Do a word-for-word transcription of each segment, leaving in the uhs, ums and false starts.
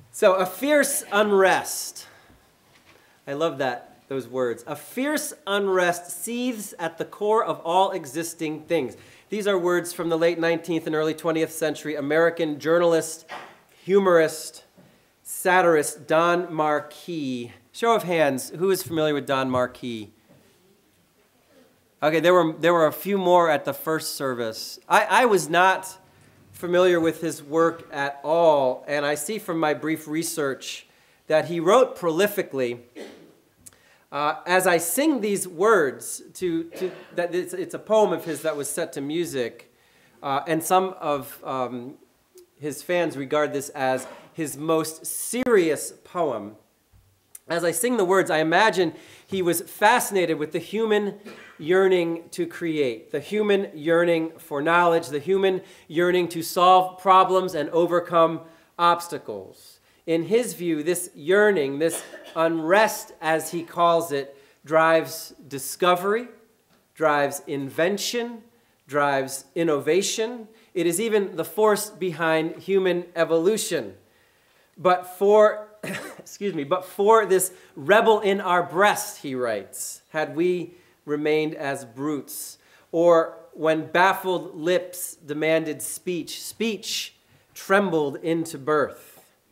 So, a fierce unrest. I love that, those words. A fierce unrest seethes at the core of all existing things. These are words from the late nineteenth and early twentieth century American journalist, humorist, satirist Don Marquis. Show of hands, who is familiar with Don Marquis? Okay, there were, there were a few more at the first service. I, I was not familiar with his work at all, and I see from my brief research that he wrote prolifically. Uh, as I sing these words, to, to that it's, it's a poem of his that was set to music, uh, and some of um, his fans regard this as his most serious poem. As I sing the words, I imagine he was fascinated with the human yearning to create, the human yearning for knowledge, the human yearning to solve problems and overcome obstacles. In his view, this yearning, this unrest, as he calls it, drives discovery, drives invention, drives innovation. It is even the force behind human evolution. But for, excuse me, but for this rebel in our breast, he writes, had we remained as brutes, or when baffled lips demanded speech, speech trembled into birth.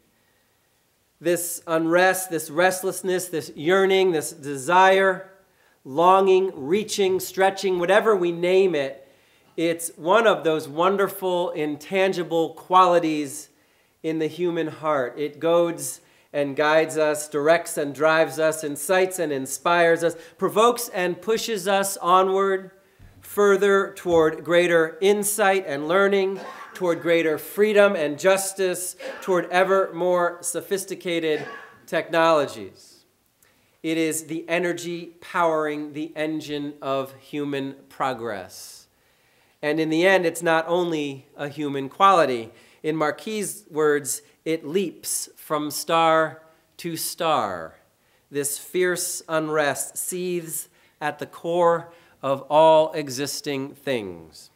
This unrest, this restlessness, this yearning, this desire, longing, reaching, stretching, whatever we name it, it's one of those wonderful, intangible qualities in the human heart. It goads and guides us, directs and drives us, incites and inspires us, provokes and pushes us onward, further toward greater insight and learning, toward greater freedom and justice, toward ever more sophisticated technologies. It is the energy powering the engine of human progress. And in the end, it's not only a human quality. In Marquis' words, it leaps from star to star. This fierce unrest seethes at the core of all existing things.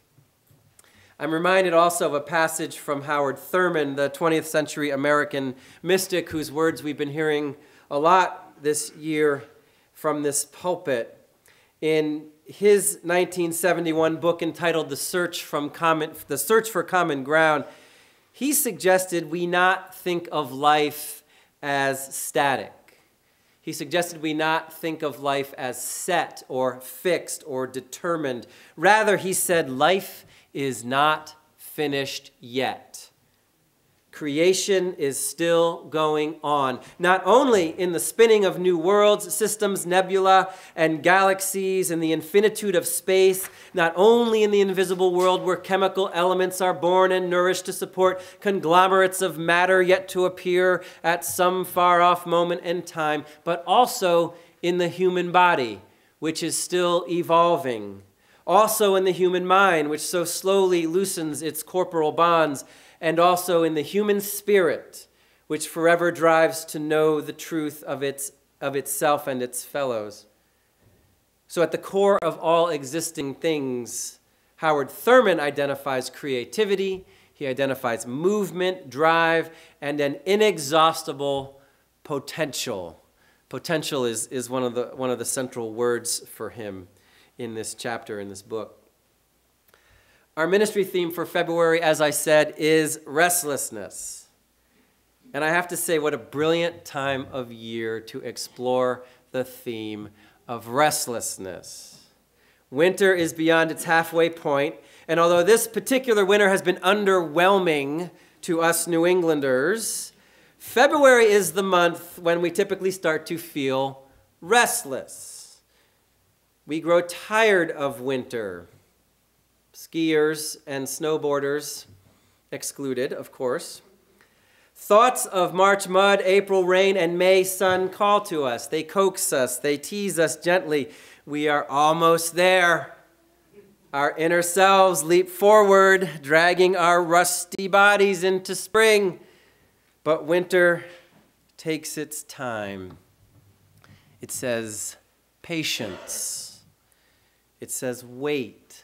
I'm reminded also of a passage from Howard Thurman, the twentieth century American mystic, whose words we've been hearing a lot this year from this pulpit. In his nineteen seventy-one book entitled The Search, from Common, The Search for Common Ground, he suggested we not think of life as static. He suggested we not think of life as set or fixed or determined. Rather, he said, life is not finished yet. Creation is still going on, not only in the spinning of new worlds, systems, nebula, and galaxies, in the infinitude of space, not only in the invisible world where chemical elements are born and nourished to support conglomerates of matter yet to appear at some far-off moment in time, but also in the human body, which is still evolving. Also in the human mind, which so slowly loosens its corporal bonds, and also in the human spirit, which forever drives to know the truth of, its, of itself and its fellows. So at the core of all existing things, Howard Thurman identifies creativity, he identifies movement, drive, and an inexhaustible potential. Potential is, is one of the, one of the central words for him in this chapter, in this book. Our ministry theme for February, as I said, is restlessness. And I have to say, what a brilliant time of year to explore the theme of restlessness. Winter is beyond its halfway point, and although this particular winter has been underwhelming to us New Englanders, February is the month when we typically start to feel restless. We grow tired of winter. Skiers and snowboarders excluded, of course. Thoughts of March mud, April rain, and May sun call to us. They coax us. They tease us gently. We are almost there. Our inner selves leap forward, dragging our rusty bodies into spring. But winter takes its time. It says patience. It says wait.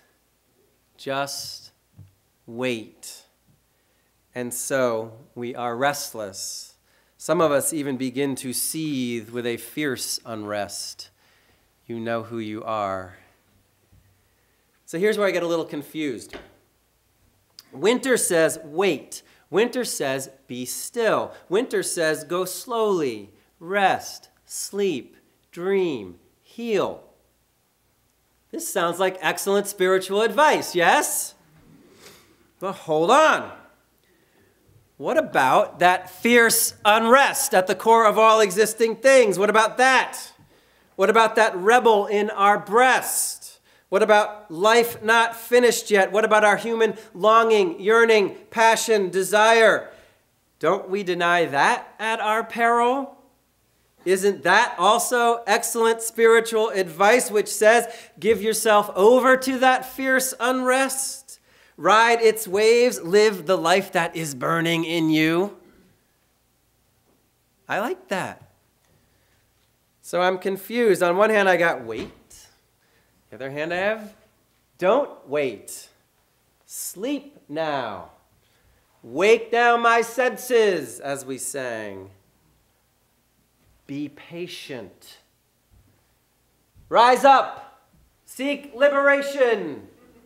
Just wait. And so we are restless, Some of us even begin to seethe with a fierce unrest. You know who you are. So here's where I get a little confused. Winter says, wait. Winter says, be still. Winter says, go slowly, rest, sleep, dream, heal. This sounds like excellent spiritual advice, yes? But hold on. What about that fierce unrest at the core of all existing things? What about that? What about that rebel in our breast? What about life not finished yet? What about our human longing, yearning, passion, desire? Don't we deny that at our peril? Isn't that also excellent spiritual advice, which says, give yourself over to that fierce unrest, ride its waves, live the life that is burning in you? I like that. So I'm confused. On one hand, I got wait. The other hand, I have don't wait. Sleep now. Wake down my senses, as we sang. Be patient. Rise up. Seek liberation.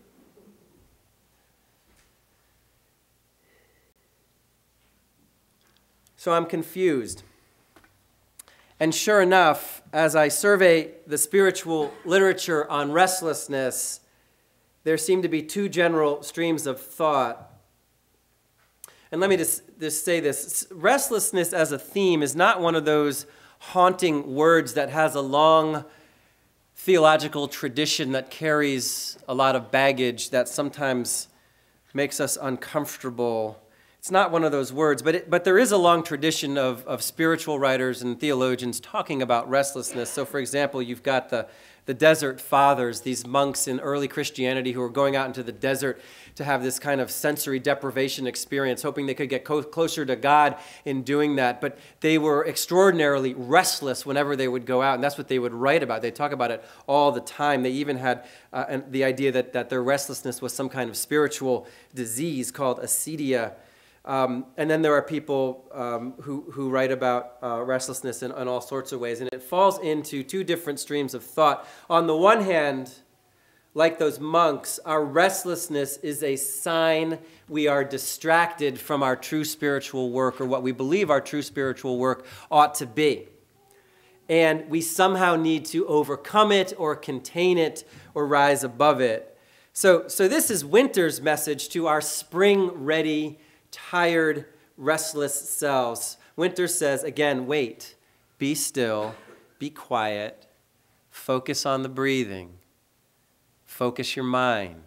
So I'm confused. And sure enough, as I survey the spiritual literature on restlessness, there seem to be two general streams of thought. And let me just, just say this. Restlessness as a theme is not one of those haunting words that has a long theological tradition that carries a lot of baggage that sometimes makes us uncomfortable. It's not one of those words, but, it, but there is a long tradition of, of spiritual writers and theologians talking about restlessness. So, for example, you've got the, the Desert Fathers, these monks in early Christianity who were going out into the desert to have this kind of sensory deprivation experience, hoping they could get co- closer to God in doing that. But they were extraordinarily restless whenever they would go out, and that's what they would write about. They talk about it all the time. They even had uh, an, the idea that, that their restlessness was some kind of spiritual disease called acedia. Um, and then there are people um, who, who write about uh, restlessness in, in all sorts of ways. And it falls into two different streams of thought. On the one hand, like those monks, our restlessness is a sign we are distracted from our true spiritual work, or what we believe our true spiritual work ought to be. And we somehow need to overcome it or contain it or rise above it. So, so this is Winter's message to our spring-ready, tired, restless selves. Winter says, again, wait, be still, be quiet, focus on the breathing, focus your mind.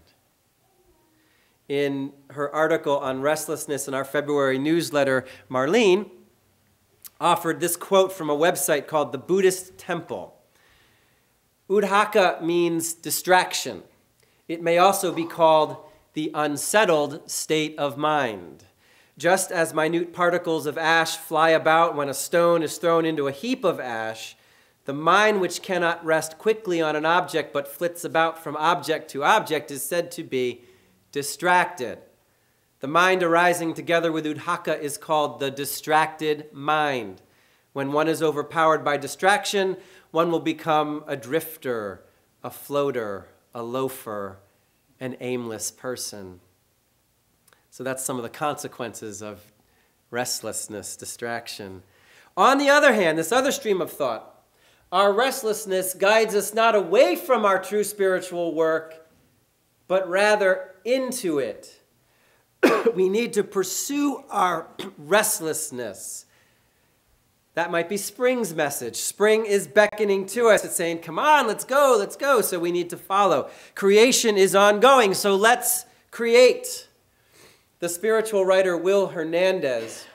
In her article on restlessness in our February newsletter, Marlene offered this quote from a website called The Buddhist Temple. Udhaka means distraction. It may also be called the unsettled state of mind. Just as minute particles of ash fly about when a stone is thrown into a heap of ash, the mind which cannot rest quickly on an object but flits about from object to object is said to be distracted. The mind arising together with udhaka is called the distracted mind. When one is overpowered by distraction, one will become a drifter, a floater, a loafer, an aimless person. So that's some of the consequences of restlessness, distraction. On the other hand, this other stream of thought, our restlessness guides us not away from our true spiritual work, but rather into it. We need to pursue our restlessness. That might be spring's message. Spring is beckoning to us. It's saying, come on, let's go, let's go. So we need to follow. Creation is ongoing, so let's create. The spiritual writer Will Hernandez,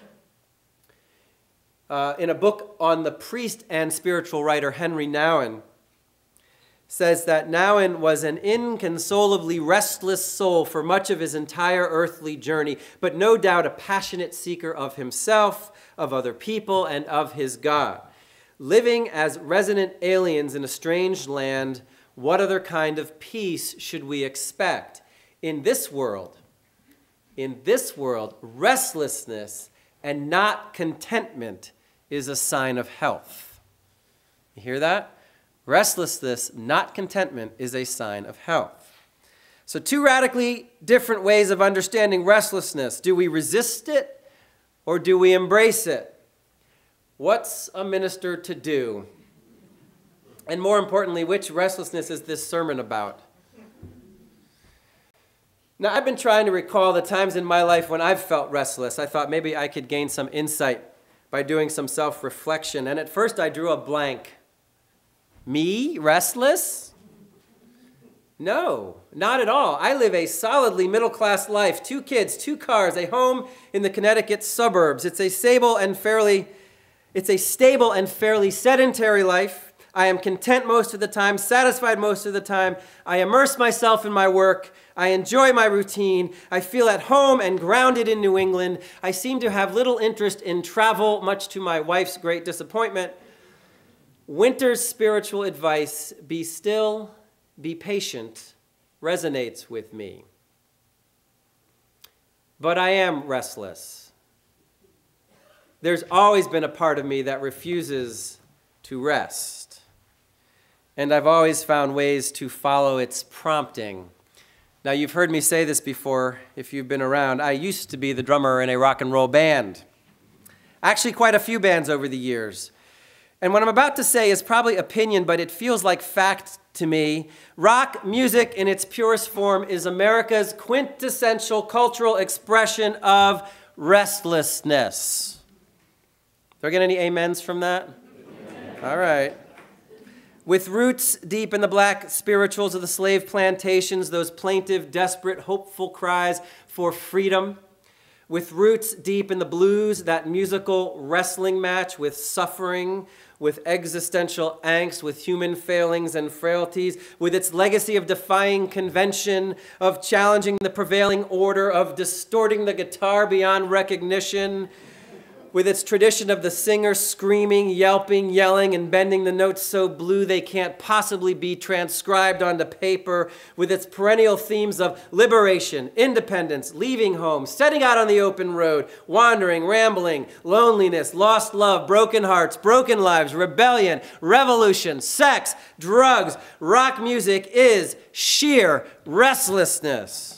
uh, in a book on the priest and spiritual writer Henry Nouwen, says that Nouwen was an inconsolably restless soul for much of his entire earthly journey, but no doubt a passionate seeker of himself, of other people, and of his God. Living as resident aliens in a strange land, what other kind of peace should we expect? In this world, in this world, restlessness and not contentment is a sign of health. You hear that? Restlessness, not contentment, is a sign of health. So two radically different ways of understanding restlessness. Do we resist it or do we embrace it? What's a minister to do? And more importantly, which restlessness is this sermon about? Now, I've been trying to recall the times in my life when I've felt restless. I thought maybe I could gain some insight by doing some self-reflection. And at first I drew a blank. Me? Restless? No, not at all. I live a solidly middle-class life. Two kids, two cars, a home in the Connecticut suburbs. It's a stable and fairly, it's a stable and fairly sedentary life. I am content most of the time, satisfied most of the time. I immerse myself in my work. I enjoy my routine. I feel at home and grounded in New England. I seem to have little interest in travel, much to my wife's great disappointment. Winter's spiritual advice, be still, be patient, resonates with me. But I am restless. There's always been a part of me that refuses to rest. And I've always found ways to follow its prompting. Now, you've heard me say this before if you've been around. I used to be the drummer in a rock and roll band. Actually, quite a few bands over the years. And what I'm about to say is probably opinion, but it feels like fact to me. Rock music in its purest form is America's quintessential cultural expression of restlessness. Do I get any amens from that? Amen. All right. With roots deep in the black spirituals of the slave plantations, those plaintive, desperate, hopeful cries for freedom. With roots deep in the blues, that musical wrestling match with suffering, with existential angst, with human failings and frailties, with its legacy of defying convention, of challenging the prevailing order, of distorting the guitar beyond recognition, with its tradition of the singer screaming, yelping, yelling, and bending the notes so blue they can't possibly be transcribed onto paper, with its perennial themes of liberation, independence, leaving home, setting out on the open road, wandering, rambling, loneliness, lost love, broken hearts, broken lives, rebellion, revolution, sex, drugs. Rock music is sheer restlessness.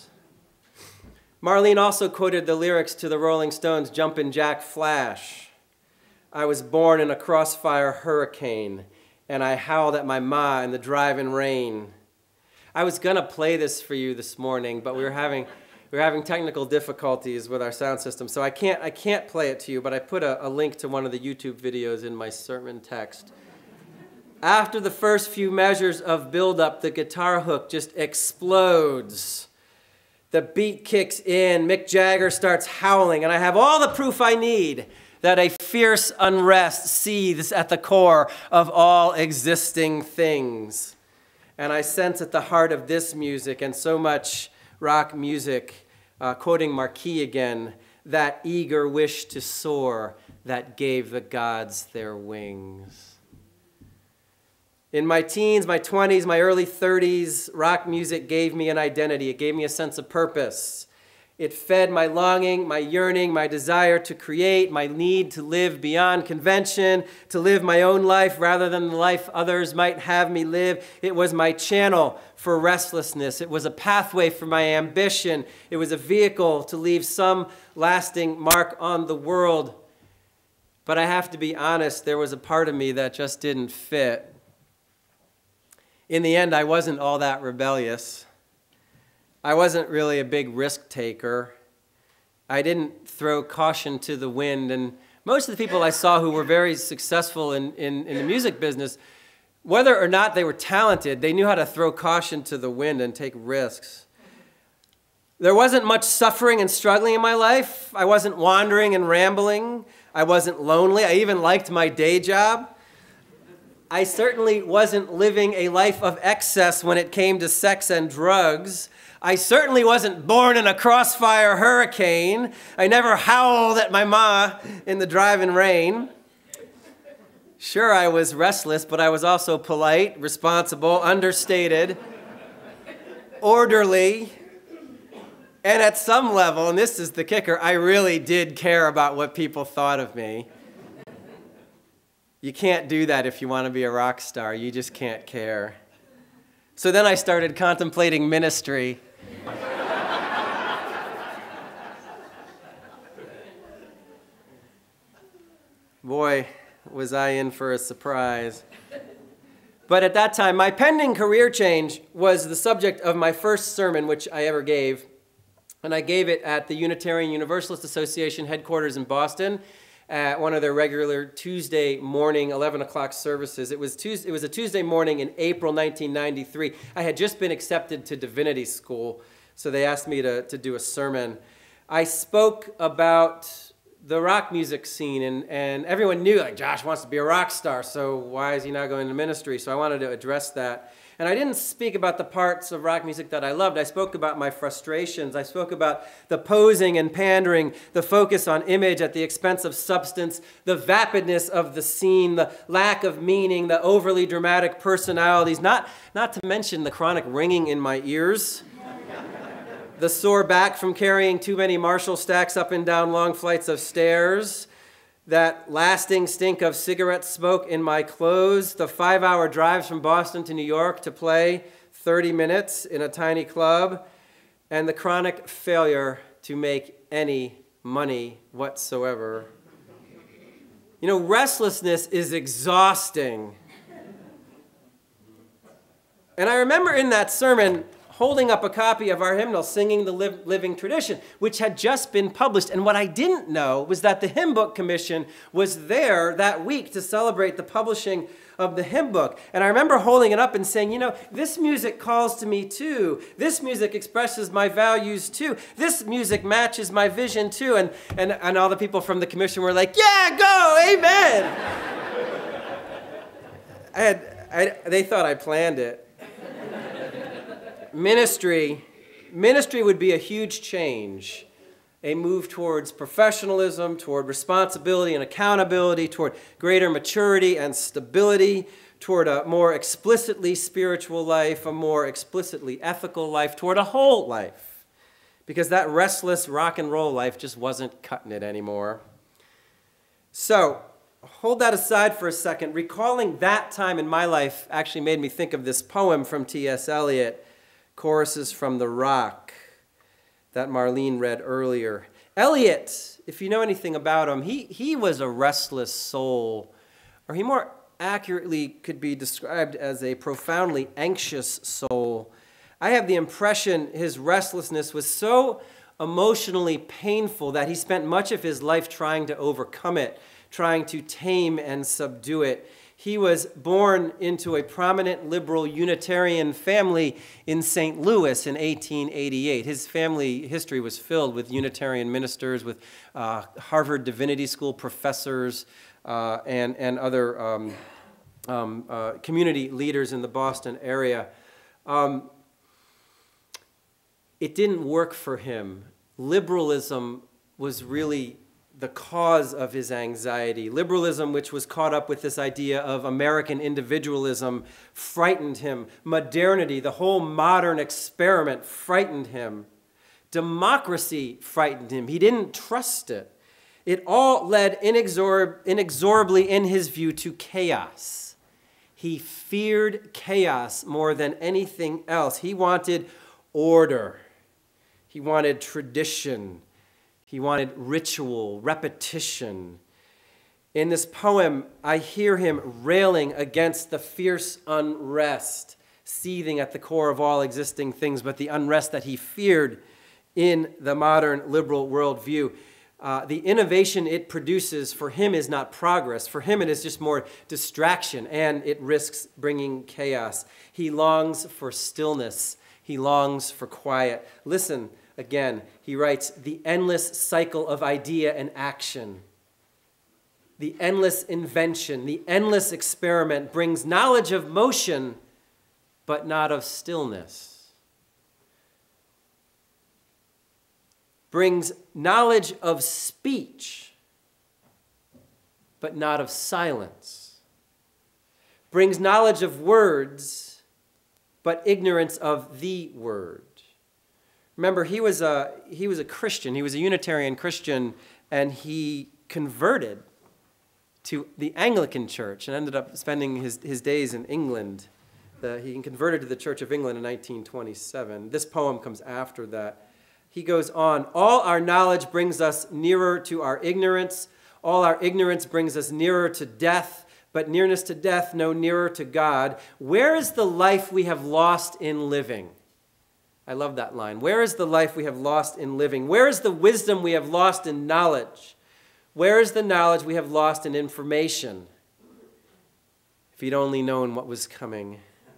Marlene also quoted the lyrics to the Rolling Stones' Jumpin' Jack Flash. I was born in a crossfire hurricane, and I howled at my ma in the driving rain. I was going to play this for you this morning, but we were having, we were having technical difficulties with our sound system, so I can't, I can't play it to you, but I put a, a link to one of the YouTube videos in my sermon text. After the first few measures of buildup, the guitar hook just explodes. The beat kicks in, Mick Jagger starts howling, and I have all the proof I need that a fierce unrest seethes at the core of all existing things. And I sense at the heart of this music and so much rock music, uh, quoting Marquis again, that eager wish to soar that gave the gods their wings. In my teens, my twenties, my early thirties, rock music gave me an identity. It gave me a sense of purpose. It fed my longing, my yearning, my desire to create, my need to live beyond convention, to live my own life rather than the life others might have me live. It was my channel for restlessness. It was a pathway for my ambition. It was a vehicle to leave some lasting mark on the world. But I have to be honest, there was a part of me that just didn't fit. In the end, I wasn't all that rebellious. I wasn't really a big risk taker. I didn't throw caution to the wind. And most of the people I saw who were very successful in, in, in the music business, whether or not they were talented, they knew how to throw caution to the wind and take risks. There wasn't much suffering and struggling in my life. I wasn't wandering and rambling. I wasn't lonely. I even liked my day job. I certainly wasn't living a life of excess when it came to sex and drugs. I certainly wasn't born in a crossfire hurricane. I never howled at my ma in the driving rain. Sure, I was restless, but I was also polite, responsible, understated, orderly, and at some level, and this is the kicker, I really did care about what people thought of me. You can't do that if you want to be a rock star. You just can't care. So then I started contemplating ministry. Boy, was I in for a surprise. But at that time, my pending career change was the subject of my first sermon which I ever gave. And I gave it at the Unitarian Universalist Association headquarters in Boston at one of their regular Tuesday morning eleven o'clock services. It was, Tuesday, it was a Tuesday morning in April nineteen ninety-three. I had just been accepted to divinity school, so they asked me to, to do a sermon. I spoke about the rock music scene, and, and everyone knew, like, Josh wants to be a rock star, so why is he not going to ministry? So I wanted to address that. And I didn't speak about the parts of rock music that I loved. I spoke about my frustrations. I spoke about the posing and pandering, the focus on image at the expense of substance, the vapidness of the scene, the lack of meaning, the overly dramatic personalities, not, not to mention the chronic ringing in my ears, the sore back from carrying too many Marshall stacks up and down long flights of stairs, that lasting stink of cigarette smoke in my clothes, the five-hour drives from Boston to New York to play thirty minutes in a tiny club, and the chronic failure to make any money whatsoever. You know, restlessness is exhausting. And I remember in that sermon holding up a copy of our hymnal, Singing the Living Tradition, which had just been published. And what I didn't know was that the Hymn Book Commission was there that week to celebrate the publishing of the hymn book. And I remember holding it up and saying, you know, this music calls to me too. This music expresses my values too. This music matches my vision too. And, and, and all the people from the commission were like, yeah, go, amen. I had, I, they thought I planned it. Ministry, ministry would be a huge change, a move towards professionalism, toward responsibility and accountability, toward greater maturity and stability, toward a more explicitly spiritual life, a more explicitly ethical life, toward a whole life, because that restless rock and roll life just wasn't cutting it anymore. So, hold that aside for a second. Recalling that time in my life actually made me think of this poem from T S Eliot, Choruses from the Rock, that Marlene read earlier. Eliot, if you know anything about him, he, he was a restless soul, or he more accurately could be described as a profoundly anxious soul. I have the impression his restlessness was so emotionally painful that he spent much of his life trying to overcome it, trying to tame and subdue it. He was born into a prominent liberal Unitarian family in Saint Louis in eighteen eighty-eight. His family history was filled with Unitarian ministers, with uh, Harvard Divinity School professors, uh, and, and other um, um, uh, community leaders in the Boston area. Um, it didn't work for him. Liberalism was really the cause of his anxiety. Liberalism, which was caught up with this idea of American individualism, frightened him. Modernity, the whole modern experiment, frightened him. Democracy frightened him. He didn't trust it. It all led inexor- inexorably, in his view, to chaos. He feared chaos more than anything else. He wanted order. He wanted tradition. He wanted ritual, repetition. In this poem, I hear him railing against the fierce unrest seething at the core of all existing things, but the unrest that he feared in the modern liberal worldview. Uh, the innovation it produces for him is not progress. For him, it is just more distraction, and it risks bringing chaos. He longs for stillness. He longs for quiet. Listen. Again, he writes, the endless cycle of idea and action, the endless invention, the endless experiment brings knowledge of motion, but not of stillness. Brings knowledge of speech, but not of silence. Brings knowledge of words, but ignorance of the word. Remember, he was a, he was a Christian. He was a Unitarian Christian, and he converted to the Anglican Church and ended up spending his, his days in England. The, he converted to the Church of England in nineteen twenty-seven. This poem comes after that. He goes on, all our knowledge brings us nearer to our ignorance. All our ignorance brings us nearer to death, but nearness to death no nearer to God. Where is the life we have lost in living? I love that line. Where is the life we have lost in living? Where is the wisdom we have lost in knowledge? Where is the knowledge we have lost in information? If he'd only known what was coming.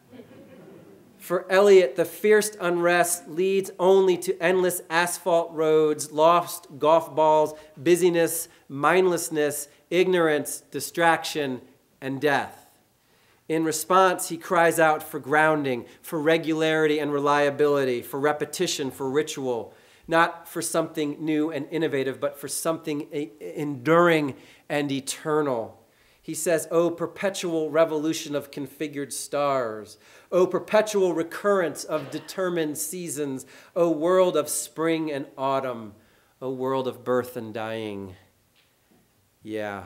For Eliot, the fierce unrest leads only to endless asphalt roads, lost golf balls, busyness, mindlessness, ignorance, distraction, and death. In response, he cries out for grounding, for regularity and reliability, for repetition, for ritual, not for something new and innovative, but for something enduring and eternal. He says, "O perpetual revolution of configured stars, O perpetual recurrence of determined seasons, O world of spring and autumn, O world of birth and dying." Yeah.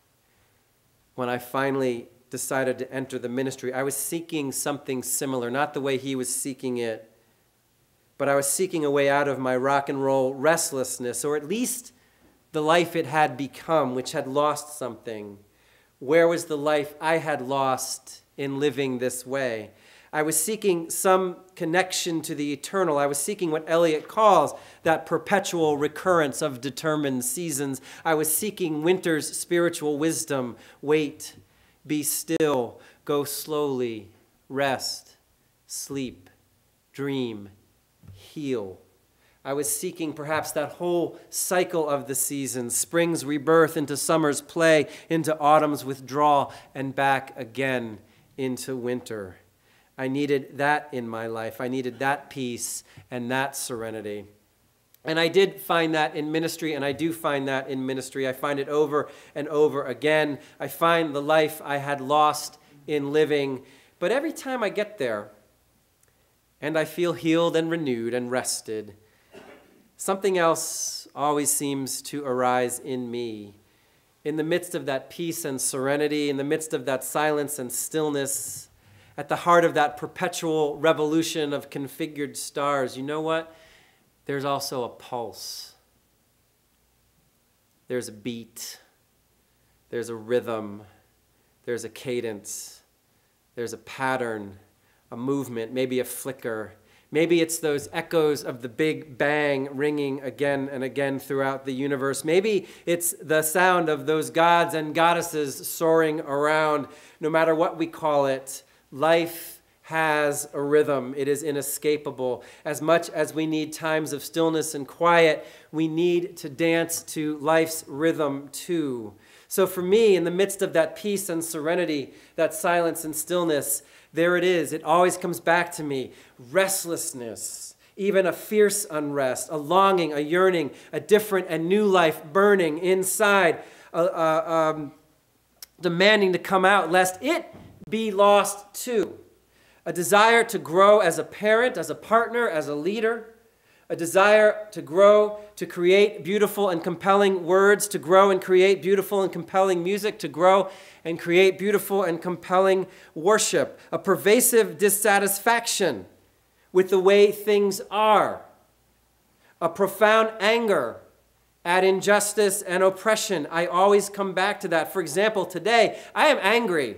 When I finally decided to enter the ministry, I was seeking something similar, not the way he was seeking it, but I was seeking a way out of my rock and roll restlessness, or at least the life it had become, which had lost something. Where was the life I had lost in living this way? I was seeking some connection to the eternal. I was seeking what Eliot calls that perpetual recurrence of determined seasons. I was seeking winter's spiritual wisdom. Wait, be still, go slowly, rest, sleep, dream, heal. I was seeking perhaps that whole cycle of the seasons, spring's rebirth into summer's play, into autumn's withdrawal, and back again into winter. I needed that in my life. I needed that peace and that serenity. And I did find that in ministry, and I do find that in ministry. I find it over and over again. I find the life I had lost in living. But every time I get there, and I feel healed and renewed and rested, something else always seems to arise in me. In the midst of that peace and serenity, in the midst of that silence and stillness, at the heart of that perpetual revolution of configured stars, you know what? There's also a pulse. There's a beat. There's a rhythm. There's a cadence. There's a pattern, a movement, maybe a flicker. Maybe it's those echoes of the Big Bang ringing again and again throughout the universe. Maybe it's the sound of those gods and goddesses soaring around. No matter what we call it, life has a rhythm. It is inescapable. As much as we need times of stillness and quiet, we need to dance to life's rhythm too. So for me, in the midst of that peace and serenity, that silence and stillness, there it is. It always comes back to me. Restlessness, even a fierce unrest, a longing, a yearning, a different and new life burning inside, uh, uh, um, demanding to come out, lest it be lost too. A desire to grow as a parent, as a partner, as a leader. A desire to grow, to create beautiful and compelling words, to grow and create beautiful and compelling music, to grow and create beautiful and compelling worship. A pervasive dissatisfaction with the way things are. A profound anger at injustice and oppression. I always come back to that. For example, today, I am angry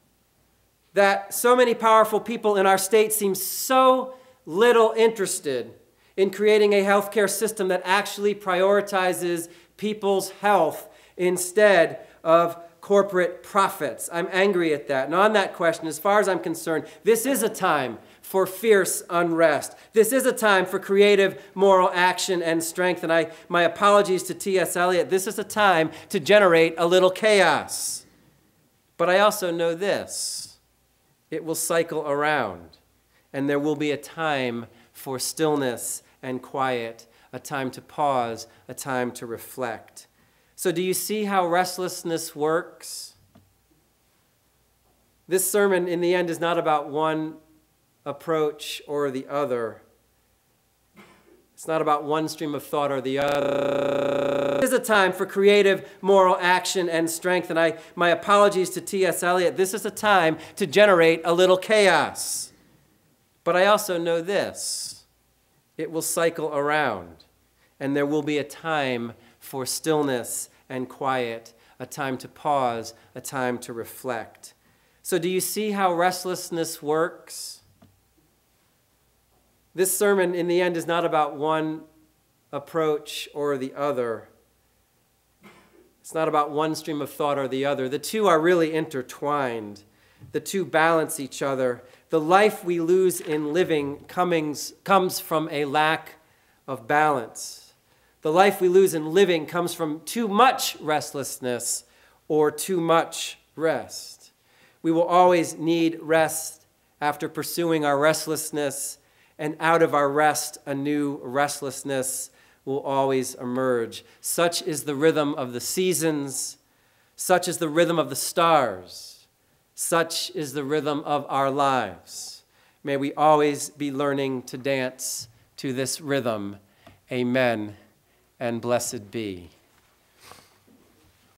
that so many powerful people in our state seem so little interested in creating a healthcare system that actually prioritizes people's health instead of corporate profits. I'm angry at that. And on that question, as far as I'm concerned, this is a time for fierce unrest. This is a time for creative moral action and strength. And I, my apologies to T S Eliot, this is a time to generate a little chaos. But I also know this. It will cycle around, and there will be a time for stillness and quiet, a time to pause, a time to reflect. So do you see how restlessness works? This sermon, in the end, is not about one approach or the other. It's not about one stream of thought or the other. This is a time for creative moral action and strength. And I, my apologies to T S Eliot. This is a time to generate a little chaos. But I also know this. It will cycle around. And there will be a time for stillness and quiet, a time to pause, a time to reflect. So do you see how restlessness works? This sermon, in the end, is not about one approach or the other. It's not about one stream of thought or the other. The two are really intertwined. The two balance each other. The life we lose in living comes, comes from a lack of balance. The life we lose in living comes from too much restlessness or too much rest. We will always need rest after pursuing our restlessness, and out of our rest, a new restlessness will always emerge. Such is the rhythm of the seasons. Such is the rhythm of the stars. Such is the rhythm of our lives. May we always be learning to dance to this rhythm. Amen, and blessed be.